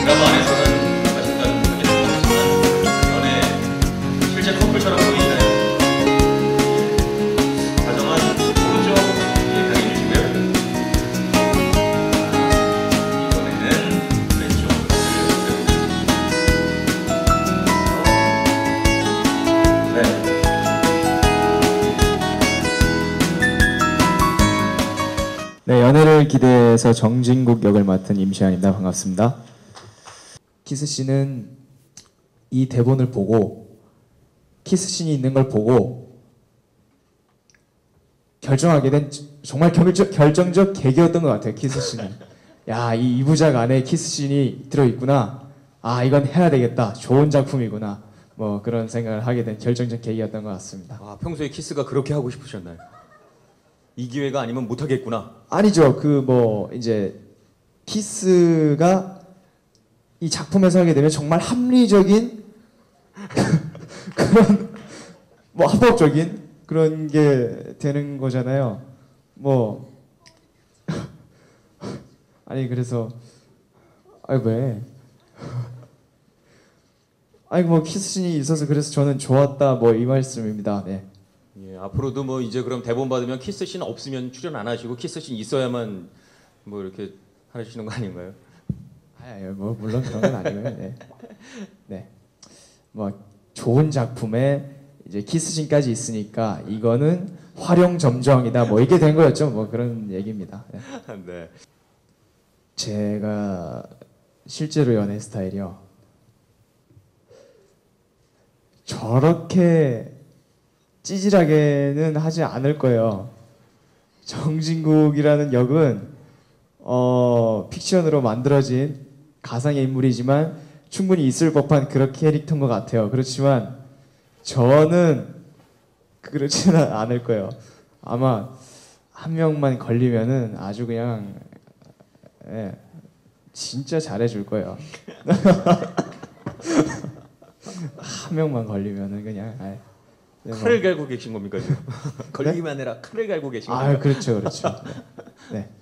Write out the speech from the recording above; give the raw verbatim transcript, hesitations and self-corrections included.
드라마 안에서는 아직까지 모르겠지만 연애 실제 커플처럼 보이나요? 다정한 오른쪽 예상해 주시고요. 이번에는 왼쪽으로 네. 네, 연애를 기대해서 정진국 역을 맡은 임시완입니다. 반갑습니다. 키스씬은 이 대본을 보고 키스씬이 있는 걸 보고 결정하게 된 정말 결정, 결정적 계기였던 것 같아요. 키스씬은. 야, 이 이부작 안에 키스씬이 들어있구나. 아, 이건 해야 되겠다. 좋은 작품이구나. 뭐 그런 생각을 하게 된 결정적 계기였던 것 같습니다. 아, 평소에 키스가 그렇게 하고 싶으셨나요? 이 기회가 아니면 못하겠구나. 아니죠. 그 뭐 이제 키스가 이 작품에서 하게 되면 정말 합리적인 그런 뭐 합법적인 그런 게 되는 거잖아요. 뭐 아니 그래서 아니 왜? 아니 뭐 키스씬이 있어서 그래서 저는 좋았다 뭐 이 말씀입니다. 네. 예, 앞으로도 뭐 이제 그럼 대본 받으면 키스씬 없으면 출연 안 하시고 키스씬 있어야만 뭐 이렇게 하시는 거 아닌가요? 아니 뭐 물론 그런 건 아니고요. 네. 네. 뭐 좋은 작품에 이제 키스씬까지 있으니까 이거는 활용점정이다. 뭐 이게 된 거였죠. 뭐 그런 얘기입니다. 네. 네. 제가 실제로 연애 스타일이요. 저렇게 찌질하게는 하지 않을 거예요. 정진국이라는 역은 어, 픽션으로 만들어진 가상의 인물이지만 충분히 있을 법한 그런 캐릭터인 것 같아요. 그렇지만 저는 그렇지는 않을 거예요. 아마 한 명만 걸리면은 아주 그냥 예, 진짜 잘해줄 거예요. 한 명만 걸리면은 그냥 아예, 네, 칼을 뭐. 갈고 계신 겁니까 지금? 걸리기만 해라 칼을 갈고 계신 겁니까? 아 그렇죠 그렇죠. 네. 네.